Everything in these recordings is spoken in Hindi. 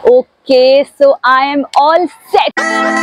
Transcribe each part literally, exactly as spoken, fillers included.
Okay, so I am all set.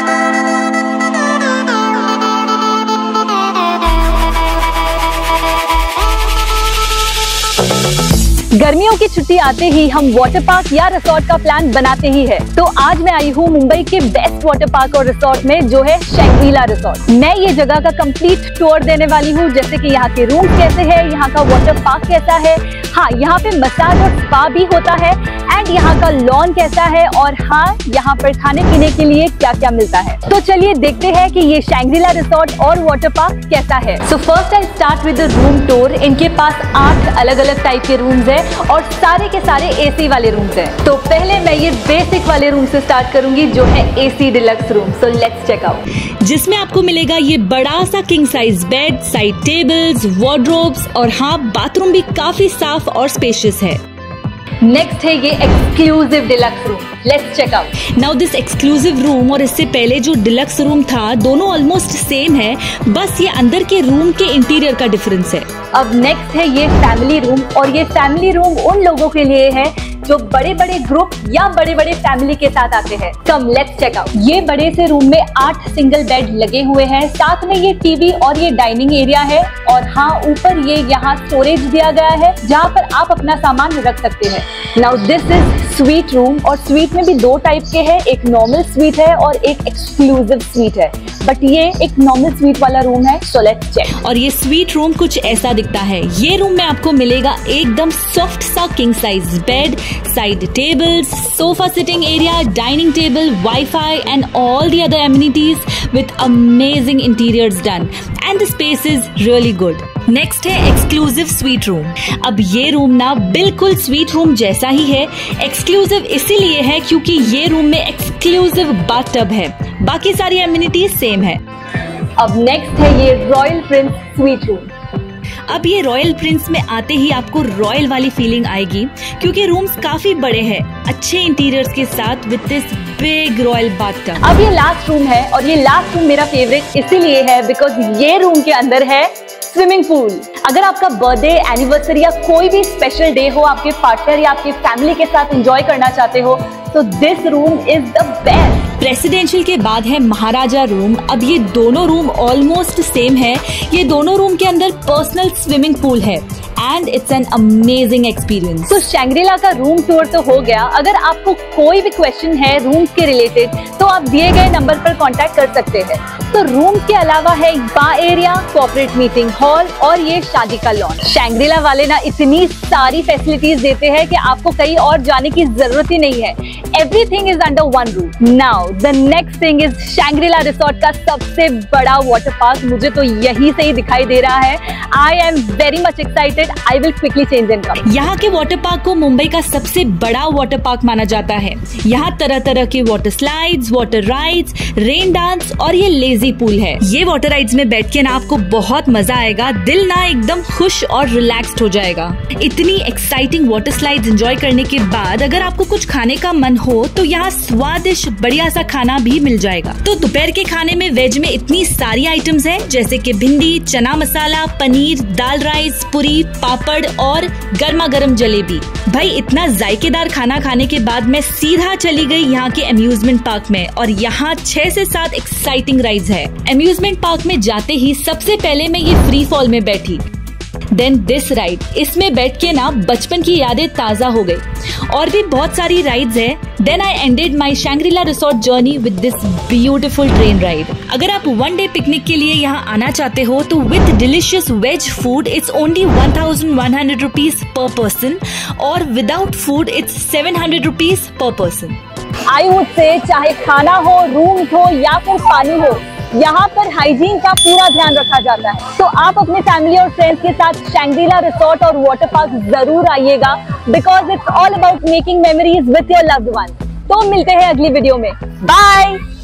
गर्मियों की छुट्टी आते ही हम वाटर पार्क या रिसोर्ट का प्लान बनाते ही है। तो आज मैं आई हूँ मुंबई के बेस्ट वाटर पार्क और रिसोर्ट में, जो है शैंग्री-ला रिसोर्ट। मैं ये जगह का कंप्लीट टूर देने वाली हूँ, जैसे कि यहाँ के रूम कैसे है, यहाँ का वाटर पार्क कैसा है, हाँ यहाँ पे मसाज और स्पा भी होता है, एंड यहाँ का लॉन कैसा है, और हाँ यहाँ पर खाने पीने के लिए क्या क्या मिलता है। तो चलिए देखते हैं कि ये शैंग्री-ला रिसोर्ट और वाटर पार्क कैसा है। So first I start with the room tour. इनके पास आठ अलग अलग टाइप के रूम्स है और सारे के सारे एसी वाले रूम्स हैं। तो पहले मैं ये बेसिक वाले रूम से स्टार्ट करूंगी, जो है AC deluxe room. So let's check out. जिसमें आपको मिलेगा ये बड़ा सा king size bed, side tables, wardrobes, और हाँ बाथरूम भी काफी साफ और स्पेशियस है। नेक्स्ट है ये exclusive deluxe room. Let's check out. Now this exclusive room और इससे पहले जो डिलक्स रूम था, दोनों ऑलमोस्ट सेम है, बस ये अंदर के रूम के इंटीरियर का डिफरेंस है। अब नेक्स्ट है ये फैमिली रूम, और ये फैमिली रूम उन लोगों के लिए है जो बड़े बड़े ग्रुप या बड़े बड़े फैमिली के साथ आते हैं। Come let's check out. ये बड़े से रूम में आठ सिंगल बेड लगे हुए हैं, साथ में ये टीवी और ये डाइनिंग एरिया है, और हाँ ऊपर ये यहाँ स्टोरेज दिया गया है जहाँ पर आप अपना सामान रख सकते हैं। Now this is suite room, और स्वीट में भी दो टाइप के हैं, एक नॉर्मल स्वीट है और एक एक्सक्लूसिव स्वीट है, बट ये एक नॉर्मल स्वीट वाला रूम है। So let's check. और ये स्वीट रूम कुछ ऐसा दिखता है। ये रूम में आपको मिलेगा एकदम सॉफ्ट सा king size bed, side tables, sofa sitting area, dining table, wifi and all the other amenities with amazing interiors done, and the space is really good. Next है एक्सक्लूसिव स्वीट रूम। अब ये रूम ना बिल्कुल स्वीट रूम जैसा ही है। एक्सक्लूसिव इसीलिए है क्योंकि ये रूम में एक्सक्लूसिव बाथटब है, बाकी सारी एमिनिटीज सेम है। अब नेक्स्ट है ये रॉयल प्रिंस स्वीट रूम। अब ये रॉयल प्रिंस में आते ही आपको रॉयल वाली फीलिंग आएगी, क्योंकि रूम्स काफी बड़े हैं, अच्छे इंटीरियर्स के साथ with this big royal bathtub. अब ये लास्ट रूम है, और ये लास्ट रूम मेरा फेवरेट इसीलिए है बिकॉज ये रूम के अंदर है स्विमिंग पूल। अगर आपका बर्थडे, एनिवर्सरी या कोई भी स्पेशल डे हो, आपके पार्टनर या आपकी फैमिली के साथ एंजॉय करना चाहते हो, तो this room is the best. Presidential के बाद है महाराजा रूम। अब ये दोनों रूम ऑलमोस्ट सेम है। ये दोनों रूम के अंदर पर्सनल स्विमिंग पूल है, and it's an amazing experience. तो शैंग्री-ला का रूम टूर तो हो गया। अगर आपको कोई भी क्वेश्चन है रूम्स के रिलेटेड, तो आप दिए गए नंबर पर कांटेक्ट कर सकते हैं। तो रूम के अलावा है spa area, corporate meeting hall और ये शादी का लॉन। शैंग्री-ला वाले ना इतनी सारी फैसिलिटीज देते हैं कि आपको कहीं और जाने की जरूरत ही नहीं है। Everything is under one roof. Now the next thing is Shangri La resort का सबसे बड़ा वाटर पार्क। मुझे तो यही से ही दिखाई दे रहा है। I am very much excited. I will quickly change and come. यहाँ के वाटर पार्क को मुंबई का सबसे बड़ा वाटर पार्क माना जाता है। यहाँ तरह तरह के water slides, water rides, rain dance और ये लेजी पूल है। ये वाटर राइड्स में बैठ के ना आपको बहुत मजा आएगा, दिल ना एकदम खुश और रिलैक्स्ड हो जाएगा। इतनी एक्साइटिंग वाटर स्लाइड्स एंजॉय करने के बाद अगर आपको कुछ खाने का मन हो तो यहाँ स्वादिष्ट बढ़िया सा खाना भी मिल जाएगा। तो दोपहर के खाने में वेज में इतनी सारी आइटम्स हैं, जैसे कि भिंडी, चना मसाला, पनीर, दाल राइस, पूरी, पापड़ और गर्मा गर्म जलेबी। भाई इतना जायकेदार खाना खाने के बाद मैं सीधा चली गई यहाँ के अम्यूजमेंट पार्क में, और यहाँ छह से सात एक्साइटिंग राइड्स है। अम्यूजमेंट पार्क में जाते ही सबसे पहले मैं ये फ्री फॉल में बैठी, देन दिस राइड। इसमें बैठ के ना बचपन की यादें ताजा हो गई। और भी बहुत सारी राइड्स है। Then I ended my Shangri La resort journey with this beautiful train ride. अगर आप वन डे पिकनिक के लिए यहाँ आना चाहते हो तो with delicious veg food it's only one thousand one hundred rupees per person, और without food it's seven hundred rupees per person. I would say चाहे खाना हो, रूम हो या फिर पानी हो, यहाँ पर हाइजीन का पूरा ध्यान रखा जाता है। तो आप अपने फैमिली और फ्रेंड्स के साथ शैंग्री-ला रिसोर्ट और वाटर पार्क जरूर आइएगा, because it's all about making memories with your loved one. तो मिलते हैं अगली वीडियो में। बाय।